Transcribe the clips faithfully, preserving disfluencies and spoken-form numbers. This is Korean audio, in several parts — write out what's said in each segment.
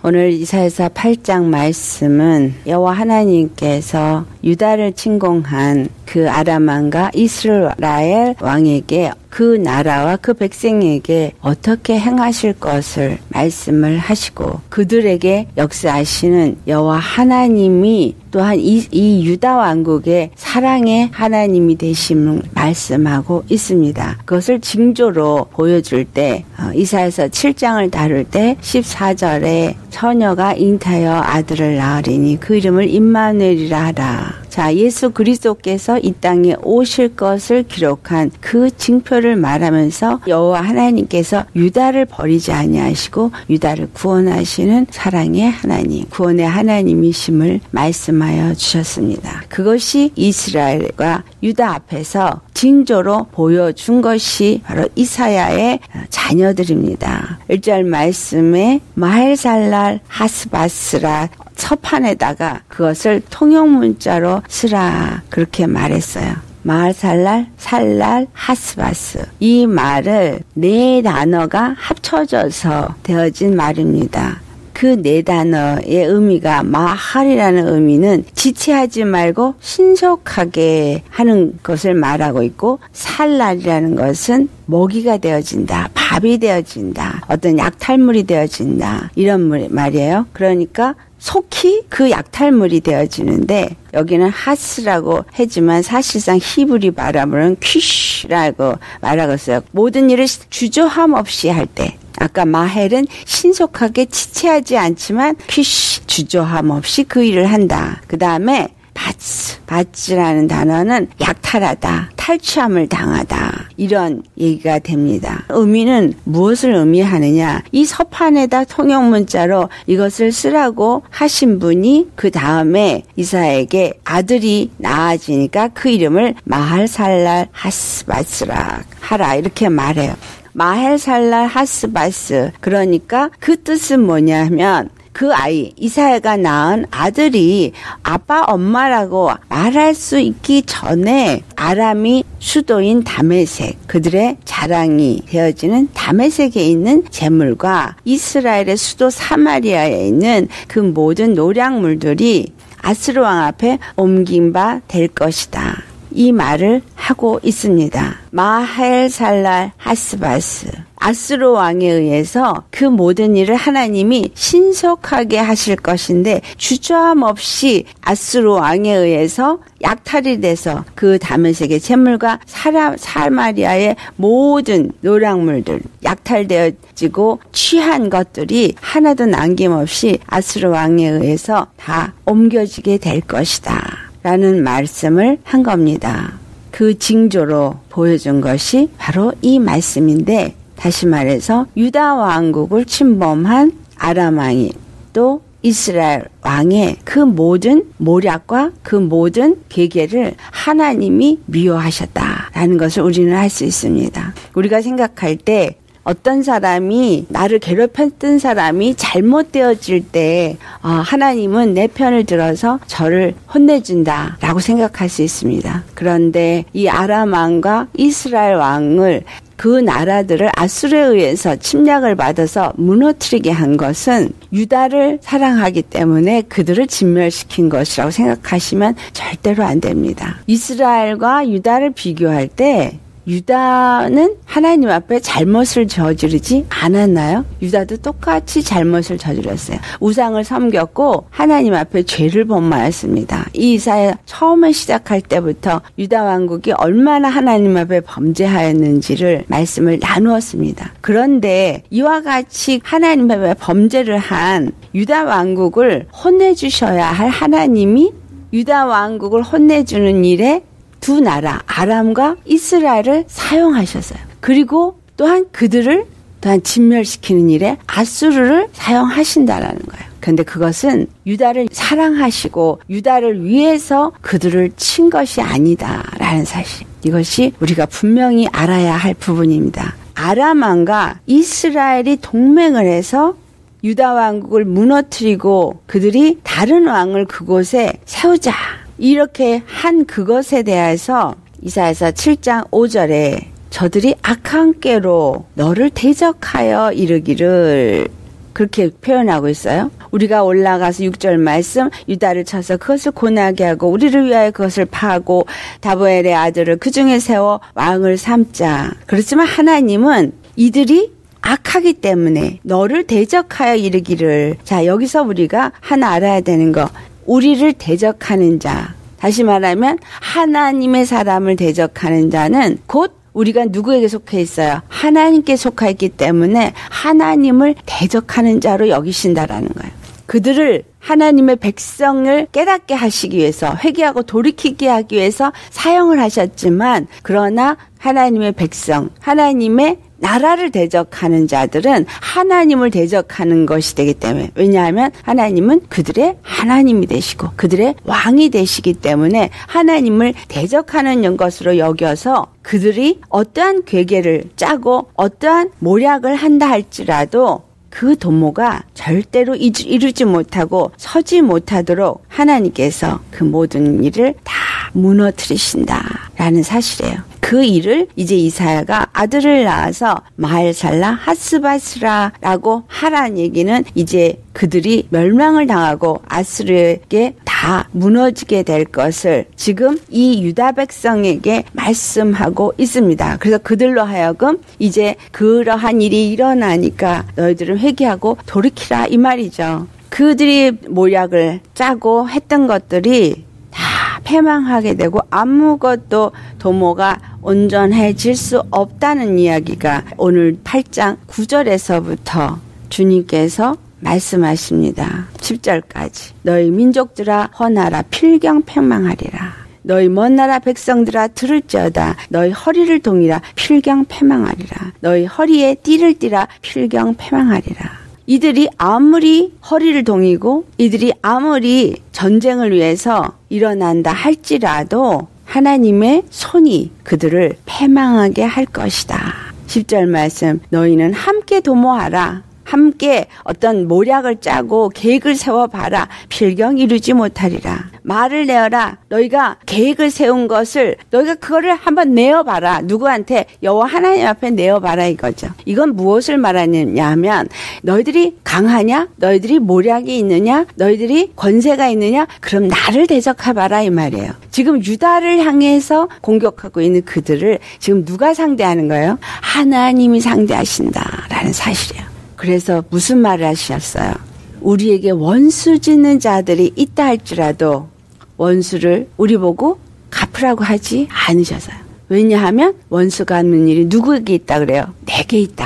오늘 이사야서 팔 장 말씀은 여호와 하나님께서 유다를 침공한 그 아람 왕과 이스라엘 왕에게 그 나라와 그 백성에게 어떻게 행하실 것을 말씀을 하시고 그들에게 역사하시는 여호와 하나님이 또한 이, 이 유다 왕국의 사랑의 하나님이 되심을 말씀하고 있습니다. 그것을 징조로 보여줄 때 어, 이사야서 칠 장을 다룰 때 십사 절에 처녀가 잉타여 아들을 낳으리니 그 이름을 임마누엘이라 하라. 자, 예수 그리스도께서 이 땅에 오실 것을 기록한 그 징표를 말하면서 여호와 하나님께서 유다를 버리지 아니하시고 유다를 구원하시는 사랑의 하나님, 구원의 하나님이심을 말씀하여 주셨습니다. 그것이 이스라엘과 유다 앞에서 징조로 보여준 것이 바로 이사야의 자녀들입니다. 일 절 말씀에 마헬살랄 하스바스라 서판에다가 그것을 통용문자로 쓰라 그렇게 말했어요. 마할살랄, 살랄, 하스바스. 이 말을 네 단어가 합쳐져서 되어진 말입니다. 그 네 단어의 의미가 마할이라는 의미는 지체하지 말고 신속하게 하는 것을 말하고 있고 살랄이라는 것은 먹이가 되어진다, 밥이 되어진다, 어떤 약탈물이 되어진다 이런 말이에요. 그러니까 속히 그 약탈물이 되어지는데 여기는 하스라고 하지만 사실상 히브리 발음으로는 퀴쉬라고 말하고 있어요. 모든 일을 주저함 없이 할 때 아까 마헬은 신속하게 지체하지 않지만 퀴쉬 주저함 없이 그 일을 한다. 그 다음에 바츠, 바츠라는 단어는 약탈하다, 탈취함을 당하다 이런 얘기가 됩니다. 의미는 무엇을 의미하느냐? 이 서판에다 통용문자로 이것을 쓰라고 하신 분이 그 다음에 이사야에게 아들이 낳아지니까 그 이름을 마할살랄 하스바스라 하라 이렇게 말해요. 마헬살랄 하스바스 그러니까 그 뜻은 뭐냐면 그 아이 이사야가 낳은 아들이 아빠 엄마라고 말할 수 있기 전에 아람이 수도인 다메섹 그들의 자랑이 되어지는 다메섹에 있는 재물과 이스라엘의 수도 사마리아에 있는 그 모든 노략물들이 아스루 왕 앞에 옮긴 바 될 것이다. 이 말을 하고 있습니다. 마헬살랄 하스바스 아스루 왕에 의해서 그 모든 일을 하나님이 신속하게 하실 것인데 주저함 없이 아스루 왕에 의해서 약탈이 돼서 그 다메섹의 재물과 사라, 사마리아의 모든 노략물들 약탈되어지고 취한 것들이 하나도 남김없이 아스루 왕에 의해서 다 옮겨지게 될 것이다 라는 말씀을 한 겁니다. 그 징조로 보여준 것이 바로 이 말씀인데 다시 말해서 유다 왕국을 침범한 아람 왕이 또 이스라엘 왕의 그 모든 모략과 그 모든 계계를 하나님이 미워하셨다라는 것을 우리는 알 수 있습니다. 우리가 생각할 때 어떤 사람이 나를 괴롭혔던 사람이 잘못되어질 때 어, 하나님은 내 편을 들어서 저를 혼내준다라고 생각할 수 있습니다. 그런데 이 아람 왕과 이스라엘 왕을 그 나라들을 아수르에 의해서 침략을 받아서 무너뜨리게 한 것은 유다를 사랑하기 때문에 그들을 진멸시킨 것이라고 생각하시면 절대로 안 됩니다. 이스라엘과 유다를 비교할 때 유다는 하나님 앞에 잘못을 저지르지 않았나요? 유다도 똑같이 잘못을 저질렀어요. 우상을 섬겼고 하나님 앞에 죄를 범하였습니다. 이 이사야 처음에 시작할 때부터 유다 왕국이 얼마나 하나님 앞에 범죄하였는지를 말씀을 나누었습니다. 그런데 이와 같이 하나님 앞에 범죄를 한 유다 왕국을 혼내주셔야 할 하나님이 유다 왕국을 혼내주는 일에 두 나라 아람과 이스라엘을 사용하셨어요. 그리고 또한 그들을 또한 진멸시키는 일에 아수르를 사용하신다라는 거예요. 그런데 그것은 유다를 사랑하시고 유다를 위해서 그들을 친 것이 아니다라는 사실. 이것이 우리가 분명히 알아야 할 부분입니다. 아람 왕과 이스라엘이 동맹을 해서 유다 왕국을 무너뜨리고 그들이 다른 왕을 그곳에 세우자. 이렇게 한 그것에 대해서 이사야서 칠 장 오 절에 저들이 악한 꾀로 너를 대적하여 이르기를 그렇게 표현하고 있어요. 우리가 올라가서 육 절 말씀 유다를 쳐서 그것을 고나게 하고 우리를 위하여 그것을 파고 다보엘의 아들을 그 중에 세워 왕을 삼자. 그렇지만 하나님은 이들이 악하기 때문에 너를 대적하여 이르기를. 자, 여기서 우리가 하나 알아야 되는 거, 우리를 대적하는 자, 다시 말하면 하나님의 사람을 대적하는 자는 곧 우리가 누구에게 속해 있어요? 하나님께 속해 있기 때문에 하나님을 대적하는 자로 여기신다라는 거예요. 그들을 하나님의 백성을 깨닫게 하시기 위해서, 회개하고 돌이키게 하기 위해서 사용을 하셨지만, 그러나 하나님의 백성, 하나님의 나라를 대적하는 자들은 하나님을 대적하는 것이 되기 때문에, 왜냐하면 하나님은 그들의 하나님이 되시고 그들의 왕이 되시기 때문에 하나님을 대적하는 것으로 여겨서 그들이 어떠한 괴계를 짜고 어떠한 모략을 한다 할지라도 그 도모가 절대로 이루지 못하고 서지 못하도록 하나님께서 그 모든 일을 다 무너뜨리신다라는 사실이에요. 그 일을 이제 이사야가 아들을 낳아서 마헬살라 하스바스라라고 하라는 얘기는 이제 그들이 멸망을 당하고 아스르에게 다 무너지게 될 것을 지금 이 유다 백성에게 말씀하고 있습니다. 그래서 그들로 하여금 이제 그러한 일이 일어나니까 너희들은 회개하고 돌이키라 이 말이죠. 그들이 모략을 짜고 했던 것들이 다 패망하게 되고 아무것도 도모가 온전해질 수 없다는 이야기가 오늘 팔 장 구 절에서부터 주님께서 말씀하십니다. 십 절까지. 너희 민족들아 헌하라 필경패망하리라. 너희 먼 나라 백성들아 들을지어다. 너희 허리를 동이라 필경패망하리라. 너희 허리에 띠를 띠라 필경패망하리라. 이들이 아무리 허리를 동이고 이들이 아무리 전쟁을 위해서 일어난다 할지라도 하나님의 손이 그들을 패망하게 할 것이다. 십 절 말씀, 너희는 함께 도모하라. 함께 어떤 모략을 짜고 계획을 세워봐라. 필경 이루지 못하리라. 말을 내어라. 너희가 계획을 세운 것을 너희가 그거를 한번 내어봐라. 누구한테? 여호와 하나님 앞에 내어봐라 이거죠. 이건 무엇을 말하느냐 하면 너희들이 강하냐? 너희들이 모략이 있느냐? 너희들이 권세가 있느냐? 그럼 나를 대적해봐라 이 말이에요. 지금 유다를 향해서 공격하고 있는 그들을 지금 누가 상대하는 거예요? 하나님이 상대하신다라는 사실이에요. 그래서 무슨 말을 하셨어요? 우리에게 원수 짓는 자들이 있다 할지라도 원수를 우리 보고 갚으라고 하지 않으셔서요. 왜냐하면 원수 갚는 일이 누구에게 있다 그래요? 내게 있다.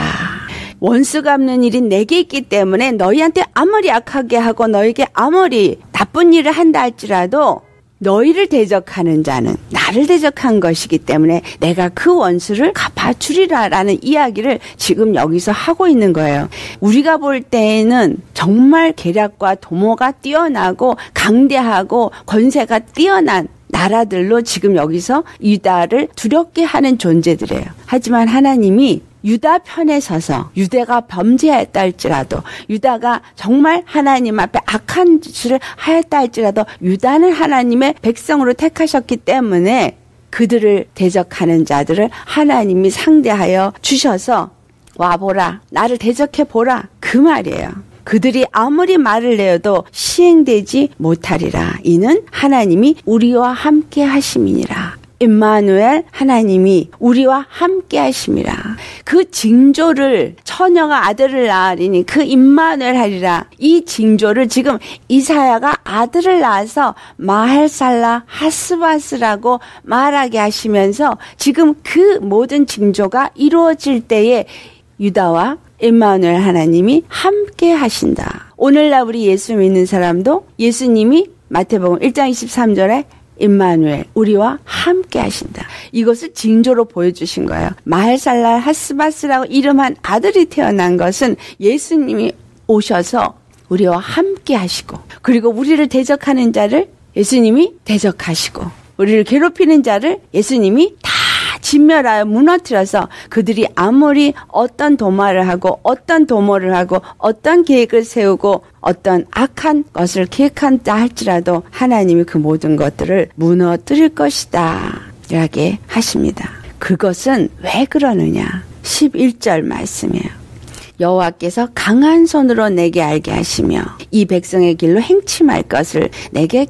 원수 갚는 일이 내게 있기 때문에 너희한테 아무리 악하게 하고 너에게 아무리 나쁜 일을 한다 할지라도 너희를 대적하는 자는 나를 대적한 것이기 때문에 내가 그 원수를 갚아주리라라는 이야기를 지금 여기서 하고 있는 거예요. 우리가 볼 때에는 정말 계략과 도모가 뛰어나고 강대하고 권세가 뛰어난 나라들로 지금 여기서 유다를 두렵게 하는 존재들이에요. 하지만 하나님이 유다 편에 서서 유다가 범죄했다 할지라도 유다가 정말 하나님 앞에 악한 짓을 하였다 할지라도 유다는 하나님의 백성으로 택하셨기 때문에 그들을 대적하는 자들을 하나님이 상대하여 주셔서 와보라 나를 대적해보라 그 말이에요. 그들이 아무리 말을 내어도 시행되지 못하리라. 이는 하나님이 우리와 함께 하심이니라. 임마누엘 하나님이 우리와 함께 하심이라. 그 징조를 처녀가 아들을 낳으리니 그 임마누엘 하리라. 이 징조를 지금 이사야가 아들을 낳아서 마헬살라 하스바스라고 말하게 하시면서 지금 그 모든 징조가 이루어질 때에 유다와 임마누엘 하나님이 함께 하신다. 오늘날 우리 예수 믿는 사람도 예수님이 마태복음 일 장 이십삼 절에 임마누엘 우리와 함께 하신다. 이것을 징조로 보여주신 거예요. 마헬살라 하스바스라고 이름한 아들이 태어난 것은 예수님이 오셔서 우리와 함께 하시고 그리고 우리를 대적하는 자를 예수님이 대적하시고 우리를 괴롭히는 자를 예수님이 다 진멸하여 무너뜨려서 그들이 아무리 어떤 도마를 하고 어떤 도모를 하고 어떤 계획을 세우고 어떤 악한 것을 계획한다 할지라도 하나님이 그 모든 것들을 무너뜨릴 것이다 이렇게 하십니다. 그것은 왜 그러느냐? 십일 절 말씀이에요. 여호와께서 강한 손으로 내게 알게 하시며 이 백성의 길로 행침할 것을 내게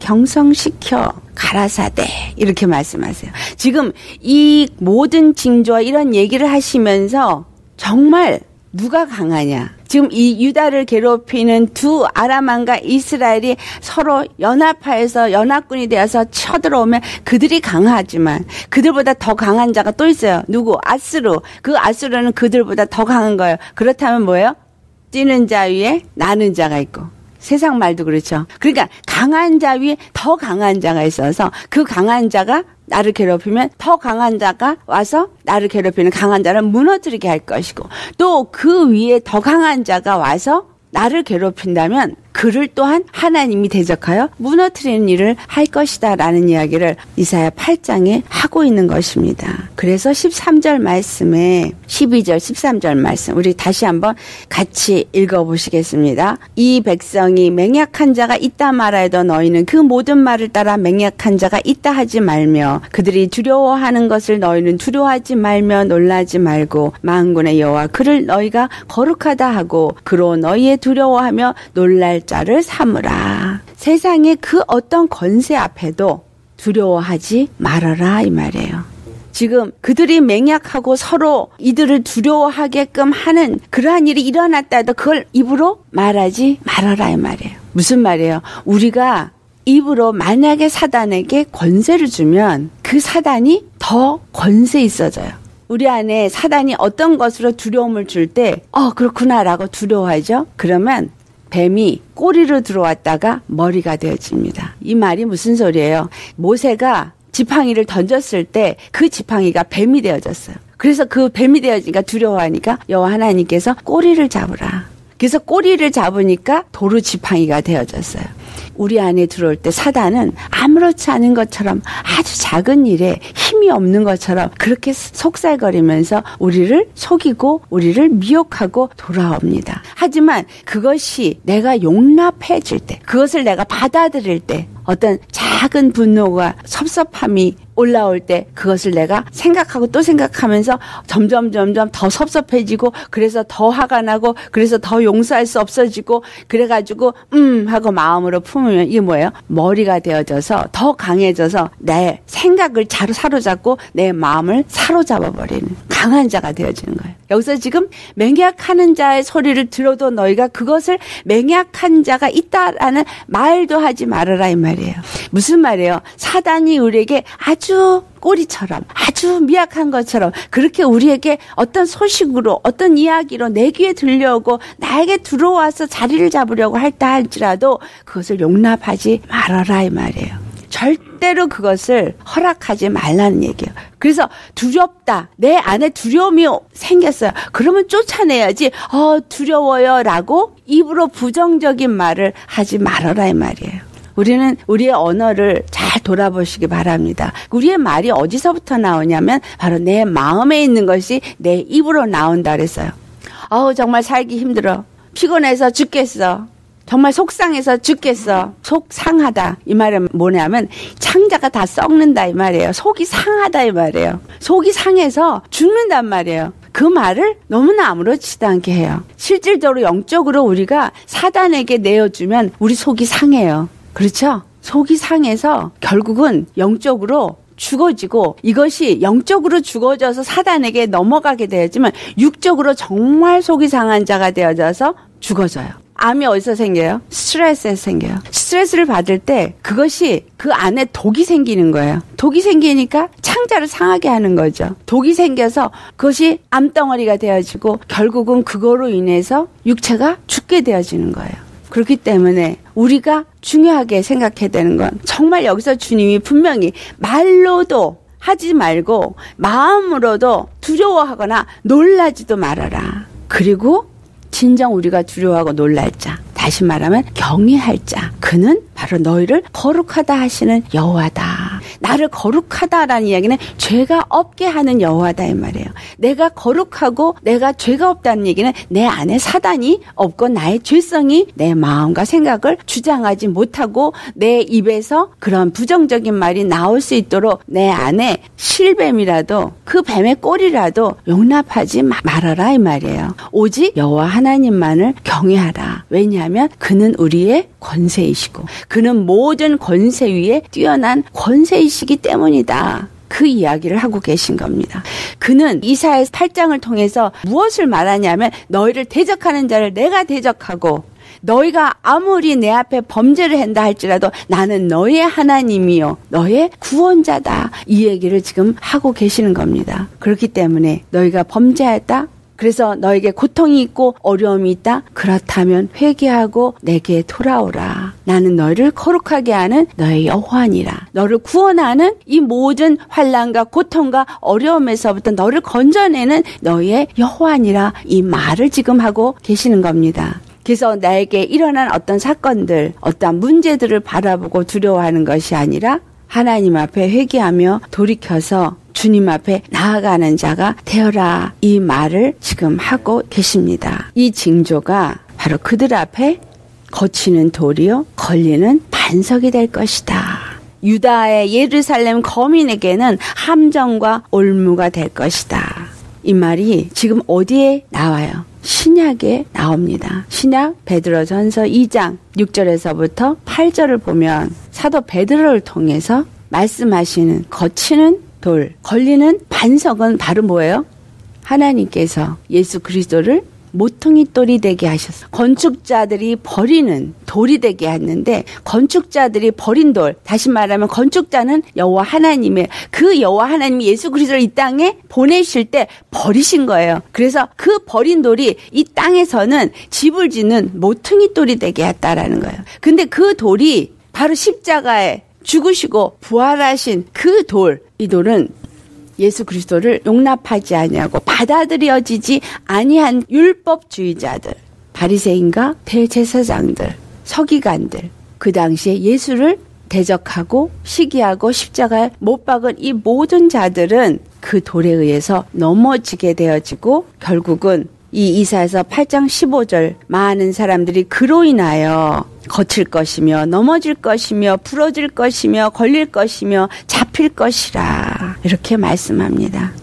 경성시켜 가라사대 이렇게 말씀하세요. 지금 이 모든 징조와 이런 얘기를 하시면서 정말 누가 강하냐? 지금 이 유다를 괴롭히는 두 아람 왕과 이스라엘이 서로 연합하여서 연합군이 되어서 쳐들어오면 그들이 강하지만 그들보다 더 강한 자가 또 있어요. 누구? 아스루. 그 아스루는 그들보다 더 강한 거예요. 그렇다면 뭐예요? 뛰는 자 위에 나는 자가 있고. 세상 말도 그렇죠. 그러니까 강한 자 위에 더 강한 자가 있어서 그 강한 자가 나를 괴롭히면 더 강한 자가 와서 나를 괴롭히는 강한 자를 무너뜨리게 할 것이고 또 그 위에 더 강한 자가 와서 나를 괴롭힌다면 그를 또한 하나님이 대적하여 무너뜨리는 일을 할 것이다 라는 이야기를 이사야 팔 장에 하고 있는 것입니다. 그래서 십삼 절 말씀에 십이 절 십삼 절 말씀 우리 다시 한번 같이 읽어보시겠습니다. 이 백성이 맹약한 자가 있다 말하여도 너희는 그 모든 말을 따라 맹약한 자가 있다 하지 말며 그들이 두려워하는 것을 너희는 두려워하지 말며 놀라지 말고 만군의 여호와 그를 너희가 거룩하다 하고 그로 너희의 두려워하며 놀랄 자를 삼으라. 세상의 그 어떤 권세 앞에도 두려워하지 말아라 이 말이에요. 지금 그들이 맹약하고 서로 이들을 두려워하게끔 하는 그러한 일이 일어났다 해도 그걸 입으로 말하지 말아라 이 말이에요. 무슨 말이에요? 우리가 입으로 만약에 사단에게 권세를 주면 그 사단이 더 권세 있어져요. 우리 안에 사단이 어떤 것으로 두려움을 줄 때 어 그렇구나라고 두려워하죠. 그러면 뱀이 꼬리로 들어왔다가 머리가 되어집니다. 이 말이 무슨 소리예요? 모세가 지팡이를 던졌을 때 그 지팡이가 뱀이 되어졌어요. 그래서 그 뱀이 되어지니까 두려워하니까 여호와 하나님께서 꼬리를 잡으라. 그래서 꼬리를 잡으니까 도루 지팡이가 되어졌어요. 우리 안에 들어올 때 사단은 아무렇지 않은 것처럼 아주 작은 일에 힘이 없는 것처럼 그렇게 속살거리면서 우리를 속이고 우리를 미혹하고 돌아옵니다. 하지만 그것이 내가 용납해질 때, 그것을 내가 받아들일 때 어떤 작은 분노가 섭섭함이 올라올 때 그것을 내가 생각하고 또 생각하면서 점점 점점 더 섭섭해지고 그래서 더 화가 나고 그래서 더 용서할 수 없어지고 그래가지고 음 하고 마음으로 품으면 이게 뭐예요? 머리가 되어져서 더 강해져서 내 생각을 잘 사로잡고 내 마음을 사로잡아버리는 강한 자가 되어지는 거예요. 여기서 지금 맹약하는 자의 소리를 들어도 너희가 그것을 맹약한 자가 있다라는 말도 하지 말아라 이 말이에요. 무슨 말이에요? 사단이 우리에게 아주 꼬리처럼 아주 미약한 것처럼 그렇게 우리에게 어떤 소식으로 어떤 이야기로 내 귀에 들려오고 나에게 들어와서 자리를 잡으려고 할다 할지라도 그것을 용납하지 말아라 이 말이에요. 절대로 그것을 허락하지 말라는 얘기예요. 그래서 두렵다. 내 안에 두려움이 생겼어요. 그러면 쫓아내야지. 어 두려워요 라고 입으로 부정적인 말을 하지 말아라 이 말이에요. 우리는 우리의 언어를 잘 돌아보시기 바랍니다. 우리의 말이 어디서부터 나오냐면 바로 내 마음에 있는 것이 내 입으로 나온다 그랬어요. 어우 정말 살기 힘들어. 피곤해서 죽겠어. 정말 속상해서 죽겠어. 속 상하다. 이 말은 뭐냐면 창자가 다 썩는다 이 말이에요. 속이 상하다 이 말이에요. 속이 상해서 죽는단 말이에요. 그 말을 너무나 아무렇지도 않게 해요. 실질적으로 영적으로 우리가 사단에게 내어주면 우리 속이 상해요. 그렇죠? 속이 상해서 결국은 영적으로 죽어지고 이것이 영적으로 죽어져서 사단에게 넘어가게 되었지만 육적으로 정말 속이 상한 자가 되어져서 죽어져요. 암이 어디서 생겨요? 스트레스에서 생겨요. 스트레스를 받을 때 그것이 그 안에 독이 생기는 거예요. 독이 생기니까 창자를 상하게 하는 거죠. 독이 생겨서 그것이 암덩어리가 되어지고 결국은 그거로 인해서 육체가 죽게 되어지는 거예요. 그렇기 때문에 우리가 중요하게 생각해야 되는 건 정말 여기서 주님이 분명히 말로도 하지 말고 마음으로도 두려워하거나 놀라지도 말아라. 그리고 진정 우리가 두려워하고 놀랄 자, 다시 말하면 경외할 자, 그는 바로 너희를 거룩하다 하시는 여호와다. 나를 거룩하다라는 이야기는 죄가 없게 하는 여호와다 이 말이에요. 내가 거룩하고 내가 죄가 없다는 얘기는 내 안에 사단이 없고 나의 죄성이 내 마음과 생각을 주장하지 못하고 내 입에서 그런 부정적인 말이 나올 수 있도록 내 안에 실뱀이라도 그 뱀의 꼬리라도 용납하지 말아라 이 말이에요. 오직 여호와 하나님만을 경외하라. 왜냐하면 그는 우리의 권세이시고 그는 모든 권세 위에 뛰어난 권세이시기 때문이다. 그 이야기를 하고 계신 겁니다. 그는 이사야 팔 장을 통해서 무엇을 말하냐면 너희를 대적하는 자를 내가 대적하고 너희가 아무리 내 앞에 범죄를 한다 할지라도 나는 너희의 하나님이요 너의 구원자다. 이 얘기를 지금 하고 계시는 겁니다. 그렇기 때문에 너희가 범죄했다. 그래서 너에게 고통이 있고 어려움이 있다. 그렇다면 회개하고 내게 돌아오라. 나는 너희를 거룩하게 하는 너의 여호와니라. 너를 구원하는 이 모든 환난과 고통과 어려움에서부터 너를 건져내는 너의 여호와니라. 이 말을 지금 하고 계시는 겁니다. 그래서 나에게 일어난 어떤 사건들, 어떤 문제들을 바라보고 두려워하는 것이 아니라 하나님 앞에 회개하며 돌이켜서 주님 앞에 나아가는 자가 되어라. 이 말을 지금 하고 계십니다. 이 징조가 바로 그들 앞에 거치는 돌이요 걸리는 반석이 될 것이다. 유다의 예루살렘 거민에게는 함정과 올무가 될 것이다. 이 말이 지금 어디에 나와요? 신약에 나옵니다. 신약 베드로전서 이 장 육 절에서부터 팔 절을 보면 사도 베드로를 통해서 말씀하시는 거치는 돌, 걸리는 반석은 바로 뭐예요? 하나님께서 예수 그리스도를 모퉁이 돌이 되게 하셨어. 건축자들이 버리는 돌이 되게 했는데 건축자들이 버린 돌, 다시 말하면 건축자는 여호와 하나님의 그 여호와 하나님이 예수 그리스도를 이 땅에 보내실 때 버리신 거예요. 그래서 그 버린 돌이 이 땅에서는 집을 짓는 모퉁이 돌이 되게 했다라는 거예요. 근데 그 돌이 바로 십자가에 죽으시고 부활하신 그 돌, 이 돌은 예수 그리스도를 용납하지 아니하고 받아들여지지 아니한 율법주의자들, 바리새인과 대제사장들, 서기관들, 그 당시에 예수를 대적하고 시기하고 십자가에 못 박은 이 모든 자들은 그 돌에 의해서 넘어지게 되어지고 결국은 이 이사야서 팔 장 십오 절 많은 사람들이 그로 인하여 거칠 것이며 넘어질 것이며 부러질 것이며 걸릴 것이며 잡힐 것이라 이렇게 말씀합니다.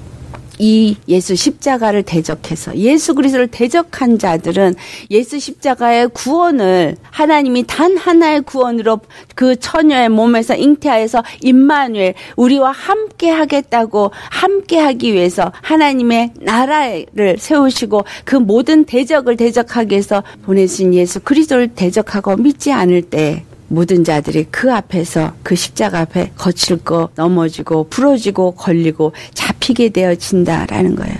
이 예수 십자가를 대적해서 예수 그리스도를 대적한 자들은 예수 십자가의 구원을 하나님이 단 하나의 구원으로 그 처녀의 몸에서 잉태하여서 임마누엘 우리와 함께 하겠다고 함께 하기 위해서 하나님의 나라를 세우시고 그 모든 대적을 대적하기 위해서 보내신 예수 그리스도를 대적하고 믿지 않을 때 모든 자들이 그 앞에서 그 십자가 앞에 거칠고 넘어지고 부러지고 걸리고 잡히게 되어진다라는 거예요.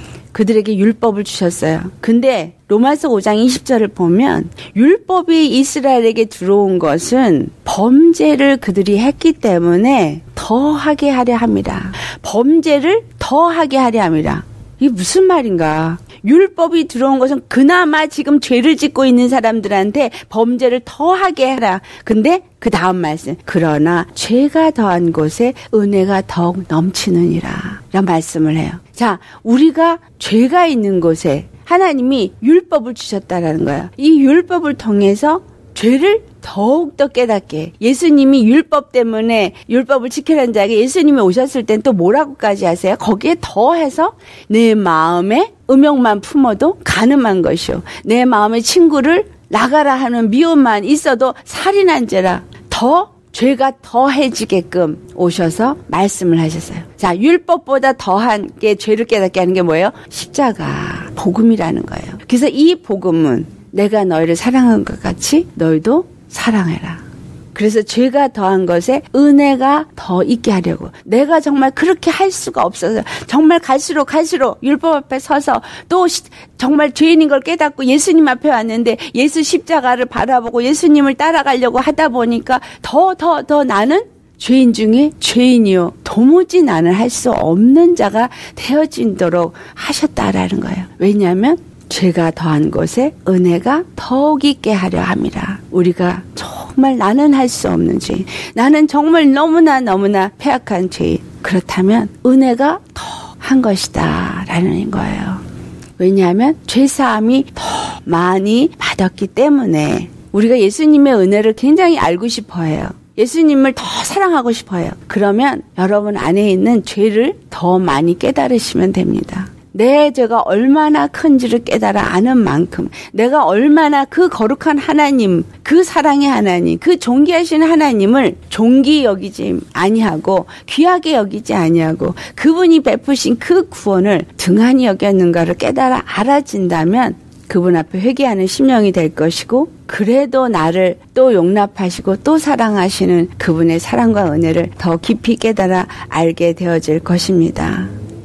그들에게 율법을 주셨어요. 근데 로마서 오 장 이십 절을 보면 율법이 이스라엘에게 들어온 것은 범죄를 그들이 했기 때문에 더하게 하려 합니다. 범죄를 더하게 하려 합니다. 이게 무슨 말인가? 율법이 들어온 것은 그나마 지금 죄를 짓고 있는 사람들한테 범죄를 더하게 해라. 근데 그 다음 말씀, 그러나 죄가 더한 곳에 은혜가 더욱 넘치느니라 라는 말씀을 해요. 자, 우리가 죄가 있는 곳에 하나님이 율법을 주셨다라는 거예요. 이 율법을 통해서 죄를 더욱더 깨닫게 예수님이 율법 때문에 율법을 지키라는 자에게 예수님이 오셨을 땐 또 뭐라고까지 하세요? 거기에 더해서 내 마음에 음욕만 품어도 간음한 것이요 내 마음의 친구를 나가라 하는 미움만 있어도 살인한 죄라 더 죄가 더해지게끔 오셔서 말씀을 하셨어요. 자, 율법보다 더한 게 죄를 깨닫게 하는 게 뭐예요? 십자가 복음이라는 거예요. 그래서 이 복음은 내가 너희를 사랑한 것 같이 너희도 사랑해라. 그래서 죄가 더한 것에 은혜가 더 있게 하려고. 내가 정말 그렇게 할 수가 없어서 정말 갈수록 갈수록 율법 앞에 서서 또 정말 죄인인 걸 깨닫고 예수님 앞에 왔는데 예수 십자가를 바라보고 예수님을 따라가려고 하다 보니까 더 더 더 나는 죄인 중에 죄인이요 도무지 나는 할 수 없는 자가 되어지도록 하셨다라는 거예요. 왜냐하면 죄가 더한 곳에 은혜가 더욱 있게 하려 함이라. 우리가 정말 정말 나는 할 수 없는 죄인, 나는 정말 너무나 너무나 패악한 죄인, 그렇다면 은혜가 더 한 것이다 라는 거예요. 왜냐하면 죄사함이 더 많이 받았기 때문에 우리가 예수님의 은혜를 굉장히 알고 싶어 해요. 예수님을 더 사랑하고 싶어요. 그러면 여러분 안에 있는 죄를 더 많이 깨달으시면 됩니다. 내 죄가 얼마나 큰지를 깨달아 아는 만큼 내가 얼마나 그 거룩한 하나님, 그 사랑의 하나님, 그 존귀하신 하나님을 존귀 여기지 아니하고 귀하게 여기지 아니하고 그분이 베푸신 그 구원을 등한히 여겼는가를 깨달아 알아진다면 그분 앞에 회개하는 심령이 될 것이고, 그래도 나를 또 용납하시고 또 사랑하시는 그분의 사랑과 은혜를 더 깊이 깨달아 알게 되어질 것입니다.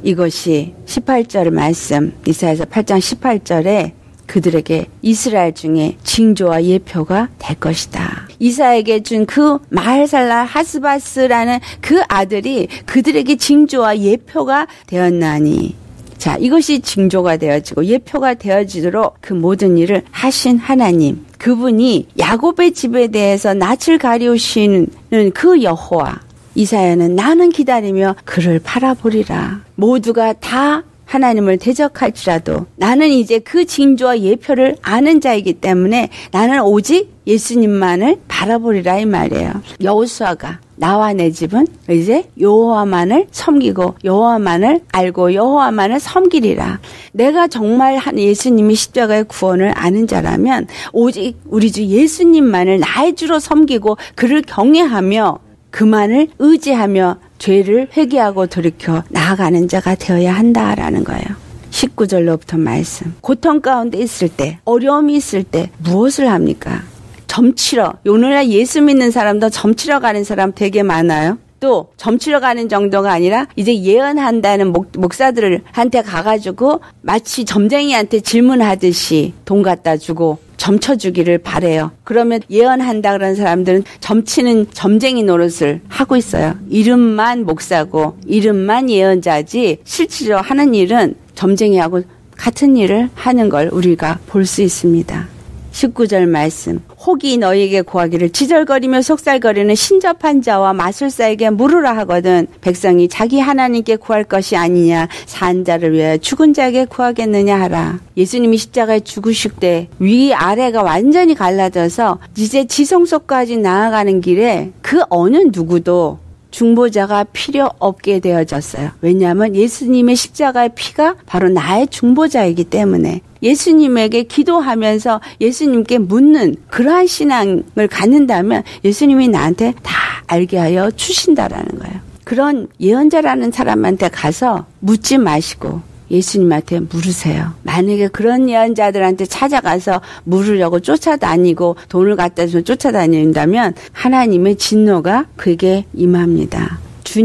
이것이 십팔 절 말씀, 이사야서 팔 장 십팔 절에 그들에게 이스라엘 중에 징조와 예표가 될 것이다. 이사야에게 준 그 마헬살라 하스바스라는 그 아들이 그들에게 징조와 예표가 되었나니, 자, 이것이 징조가 되어지고 예표가 되어지도록 그 모든 일을 하신 하나님, 그분이 야곱의 집에 대해서 낯을 가리우시는 그 여호와, 이사야는 나는 기다리며 그를 바라보리라. 모두가 다 하나님을 대적할지라도 나는 이제 그 징조와 예표를 아는 자이기 때문에 나는 오직 예수님만을 바라보리라 이 말이에요. 여호수아가 나와 내 집은 이제 여호와만을 섬기고 여호와만을 알고 여호와만을 섬기리라. 내가 정말 예수님이 십자가의 구원을 아는 자라면 오직 우리 주 예수님만을 나의 주로 섬기고 그를 경외하며 그만을 의지하며 죄를 회개하고 돌이켜 나아가는 자가 되어야 한다라는 거예요. 십구 절로부터 말씀. 고통 가운데 있을 때, 어려움이 있을 때 무엇을 합니까? 점치러. 오늘날 예수 믿는 사람도 점치러 가는 사람 되게 많아요. 또 점치러 가는 정도가 아니라 이제 예언한다는 목, 목사들한테 가가지고 마치 점쟁이한테 질문하듯이 돈 갖다 주고 점쳐주기를 바래요. 그러면 예언한다 그런 사람들은 점치는 점쟁이 노릇을 하고 있어요. 이름만 목사고 이름만 예언자지 실제로 하는 일은 점쟁이하고 같은 일을 하는 걸 우리가 볼 수 있습니다. 십구 절 말씀. 혹이 너희에게 구하기를 지절거리며 속살거리는 신접한 자와 마술사에게 물으라 하거든 백성이 자기 하나님께 구할 것이 아니냐 산 자를 위하여 죽은 자에게 구하겠느냐 하라. 예수님이 십자가에 죽으실 때 위아래가 완전히 갈라져서 이제 지성소까지 나아가는 길에 그 어느 누구도 중보자가 필요 없게 되어졌어요. 왜냐하면 예수님의 십자가의 피가 바로 나의 중보자이기 때문에 예수님에게 기도하면서 예수님께 묻는 그러한 신앙을 갖는다면 예수님이 나한테 다 알게 하여 주신다라는 거예요. 그런 예언자라는 사람한테 가서 묻지 마시고 예수님한테 물으세요. 만약에 그런 예언자들한테 찾아가서 물으려고 쫓아다니고 돈을 갖다 주면 쫓아다닌다면 하나님의 진노가 그에게 임합니다.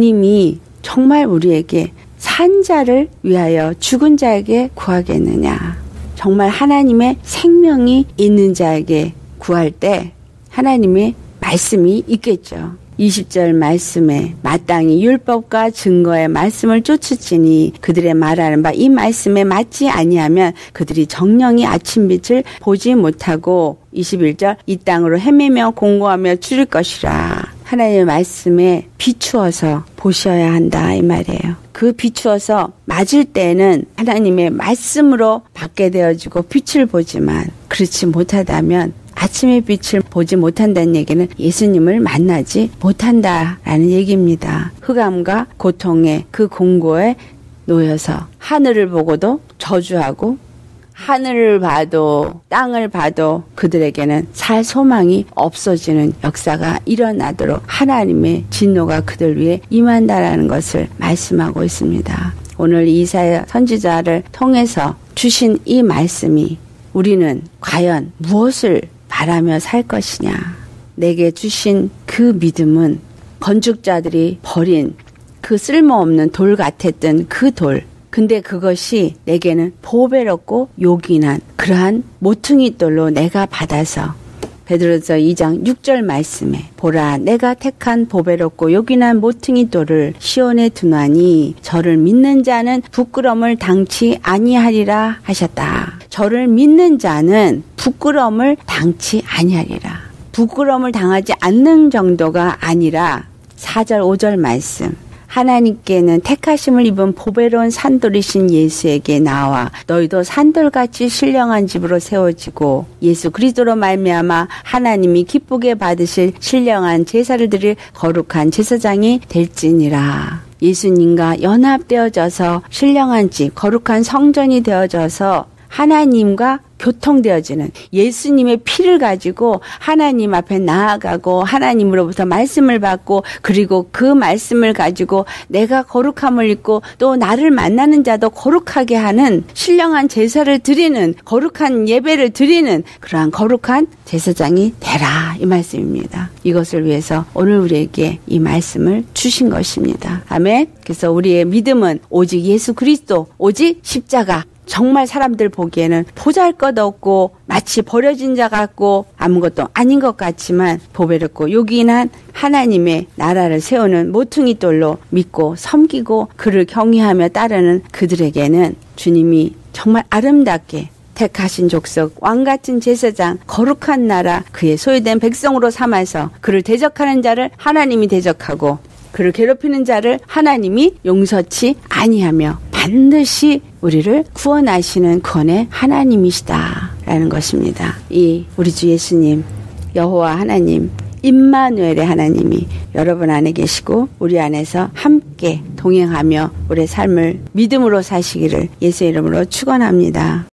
주님이 정말 우리에게 산 자를 위하여 죽은 자에게 구하겠느냐. 정말 하나님의 생명이 있는 자에게 구할 때 하나님의 말씀이 있겠죠. 이십 절 말씀에 마땅히 율법과 증거의 말씀을 쫓으치니 그들의 말하는 바 이 말씀에 맞지 아니하면 그들이 정령이 아침빛을 보지 못하고 이십일 절 이 땅으로 헤매며 공고하며 줄일 것이라. 하나님의 말씀에 비추어서 보셔야 한다 이 말이에요. 그 비추어서 맞을 때는 하나님의 말씀으로 받게 되어지고 빛을 보지만 그렇지 못하다면 아침의 빛을 보지 못한다는 얘기는 예수님을 만나지 못한다라는 얘기입니다. 흑암과 고통의 그 공고에 놓여서 하늘을 보고도 저주하고 하늘을 봐도 땅을 봐도 그들에게는 살 소망이 없어지는 역사가 일어나도록 하나님의 진노가 그들 위해 임한다라는 것을 말씀하고 있습니다. 오늘 이사야 선지자를 통해서 주신 이 말씀이 우리는 과연 무엇을 바라며 살 것이냐. 내게 주신 그 믿음은 건축자들이 버린 그 쓸모없는 돌 같았던 그 돌. 근데 그것이 내게는 보배롭고 요긴한 그러한 모퉁이 돌로 내가 받아서 베드로서 이 장 육 절 말씀에 보라 내가 택한 보배롭고 요긴한 모퉁이 돌을 시온에 두나니 저를 믿는 자는 부끄러움을 당치 아니하리라 하셨다. 저를 믿는 자는 부끄러움을 당치 아니하리라. 부끄러움을 당하지 않는 정도가 아니라 사 절 오 절 말씀. 하나님께는 택하심을 입은 보배로운 산돌이신 예수에게 나와 너희도 산돌같이 신령한 집으로 세워지고 예수 그리스도로 말미암아 하나님이 기쁘게 받으실 신령한 제사를 드릴 거룩한 제사장이 될지니라. 예수님과 연합되어져서 신령한 집, 거룩한 성전이 되어져서 하나님과 교통되어지는 예수님의 피를 가지고 하나님 앞에 나아가고 하나님으로부터 말씀을 받고 그리고 그 말씀을 가지고 내가 거룩함을 입고 또 나를 만나는 자도 거룩하게 하는 신령한 제사를 드리는 거룩한 예배를 드리는 그러한 거룩한 제사장이 되라 이 말씀입니다. 이것을 위해서 오늘 우리에게 이 말씀을 주신 것입니다. 아멘. 그래서 우리의 믿음은 오직 예수 그리스도 오직 십자가 정말 사람들 보기에는 보잘것없고 마치 버려진 자 같고 아무것도 아닌 것 같지만 보배롭고 요긴한 하나님의 나라를 세우는 모퉁이 돌로 믿고 섬기고 그를 경외하며 따르는 그들에게는 주님이 정말 아름답게 택하신 족속, 왕같은 제사장, 거룩한 나라, 그의 소유된 백성으로 삼아서 그를 대적하는 자를 하나님이 대적하고 그를 괴롭히는 자를 하나님이 용서치 아니하며 반드시 우리를 구원하시는 구원의 하나님이시다라는 것입니다. 이 우리 주 예수님, 여호와 하나님, 임마누엘의 하나님이 여러분 안에 계시고 우리 안에서 함께 동행하며 우리의 삶을 믿음으로 사시기를 예수의 이름으로 축원합니다.